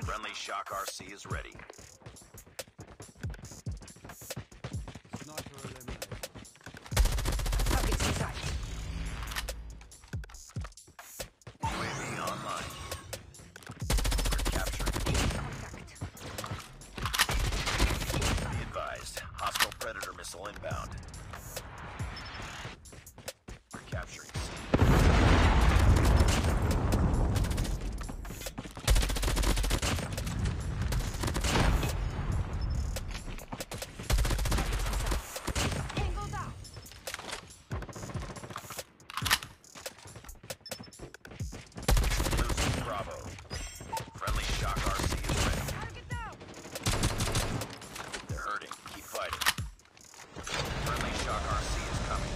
Friendly Shock RC is ready. Sniper eliminated. Targets in sight. UAV online. We're capturing. Contact. Be advised. Hostile Predator missile inbound. We're capturing C. Angle down. Losing Bravo. Friendly Shock RC is ready. Target down. They're hurting. Keep fighting. Friendly Shock RC is coming.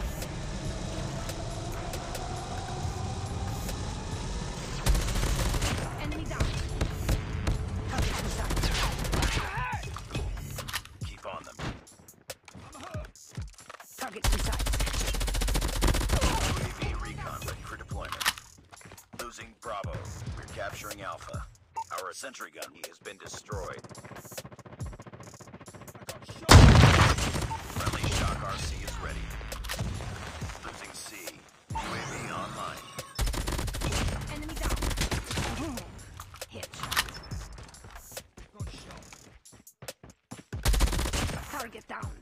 Enemy down. Targets in sight. Keep on them. Targets in sight. UAV recon ready for deployment. Losing Bravo. We're capturing Alpha. Our sentry gun has been destroyed. Friendly Shock RC is ready. Losing C. UAV online. Enemy down. Headshot. Target down.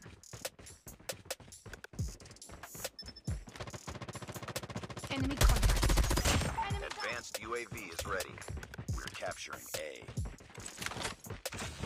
Enemy contact. Enemy down. Advanced UAV is ready. We're capturing A.